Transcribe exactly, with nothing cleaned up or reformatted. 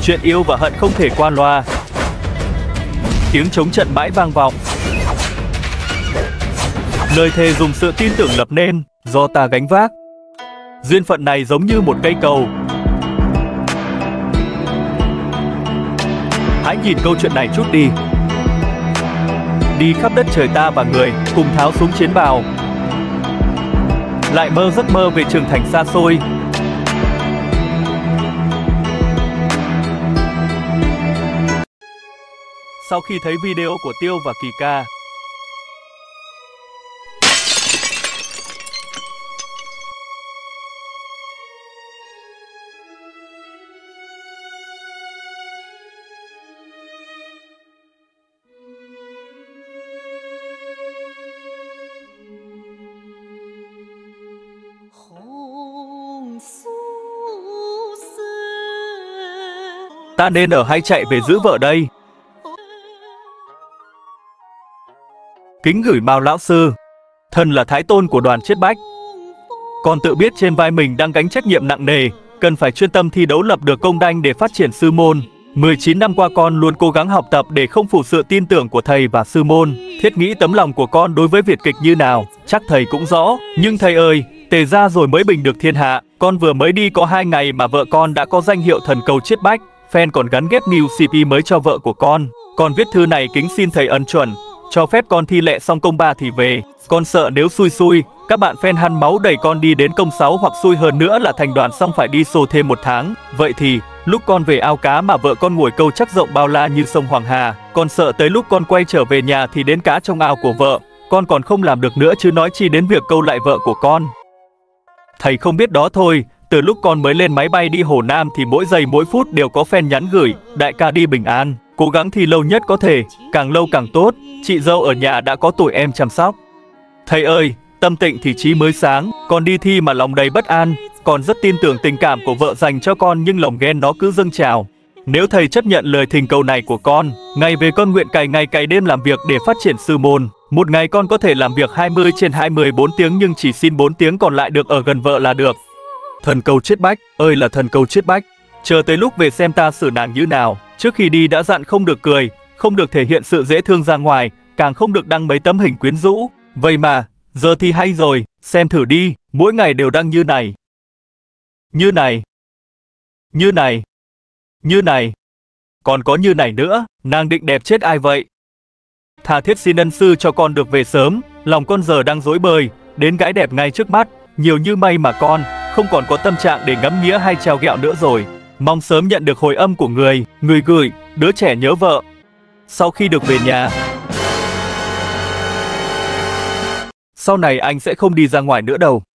Chuyện yêu và hận không thể qua loa. Tiếng trống trận mãi vang vọng. Lời thề dùng sự tin tưởng lập nên, do ta gánh vác. Duyên phận này giống như một cây cầu. Hãy nhìn câu chuyện này chút đi. Đi khắp đất trời ta và người, cùng tháo súng chiến bào. Lại mơ giấc mơ về trưởng thành xa xôi. Sau khi thấy video của Tiêu và Kỳ Ca, ta nên ở hay chạy về giữ vợ đây? Kính gửi Mao lão sư, thần là thái tôn của đoàn Chiết Bách. Con tự biết trên vai mình đang gánh trách nhiệm nặng nề, cần phải chuyên tâm thi đấu lập được công đanh để phát triển sư môn. mười chín năm qua con luôn cố gắng học tập để không phụ sự tin tưởng của thầy và sư môn. Thiết nghĩ tấm lòng của con đối với Việt kịch như nào, chắc thầy cũng rõ. Nhưng thầy ơi, tề ra rồi mới bình được thiên hạ. Con vừa mới đi có hai ngày mà vợ con đã có danh hiệu thần cầu Chiết Bách. Fan còn gắn ghép new xê pê mới cho vợ của con. Con viết thư này kính xin thầy ân chuẩn, cho phép con thi lệ xong công ba thì về. Con sợ nếu xui xui, các bạn fan hăn máu đẩy con đi đến công sáu, hoặc xui hơn nữa là thành đoàn xong phải đi xô thêm một tháng. Vậy thì, lúc con về ao cá mà vợ con ngồi câu chắc rộng bao la như sông Hoàng Hà, con sợ tới lúc con quay trở về nhà thì đến cá trong ao của vợ, con còn không làm được nữa chứ nói chi đến việc câu lại vợ của con. Thầy không biết đó thôi, từ lúc con mới lên máy bay đi Hồ Nam thì mỗi giây mỗi phút đều có fan nhắn gửi, đại ca đi bình an, cố gắng thi lâu nhất có thể, càng lâu càng tốt, chị dâu ở nhà đã có tụi em chăm sóc. Thầy ơi, tâm tịnh thì trí mới sáng, con đi thi mà lòng đầy bất an, con rất tin tưởng tình cảm của vợ dành cho con nhưng lòng ghen nó cứ dâng trào. Nếu thầy chấp nhận lời thỉnh cầu này của con, ngày về con nguyện cày ngày cày đêm làm việc để phát triển sư môn. Một ngày con có thể làm việc hai mươi trên hai mươi bốn tiếng nhưng chỉ xin bốn tiếng còn lại được ở gần vợ là được. Thần cầu Chiết Bách, ơi là thần cầu Chiết Bách, chờ tới lúc về xem ta xử nàng như nào. Trước khi đi đã dặn không được cười, không được thể hiện sự dễ thương ra ngoài, càng không được đăng mấy tấm hình quyến rũ. Vậy mà, giờ thì hay rồi, xem thử đi, mỗi ngày đều đăng như này. Như này. Như này. Như này. Còn có như này nữa, nàng định đẹp chết ai vậy? Tha thiết xin ân sư cho con được về sớm, lòng con giờ đang rối bời, đến gái đẹp ngay trước mắt, nhiều như mây mà con không còn có tâm trạng để ngắm nghía hay treo gẹo nữa rồi. Mong sớm nhận được hồi âm của người, người gửi, đứa trẻ nhớ vợ. Sau khi được về nhà, sau này anh sẽ không đi ra ngoài nữa đâu.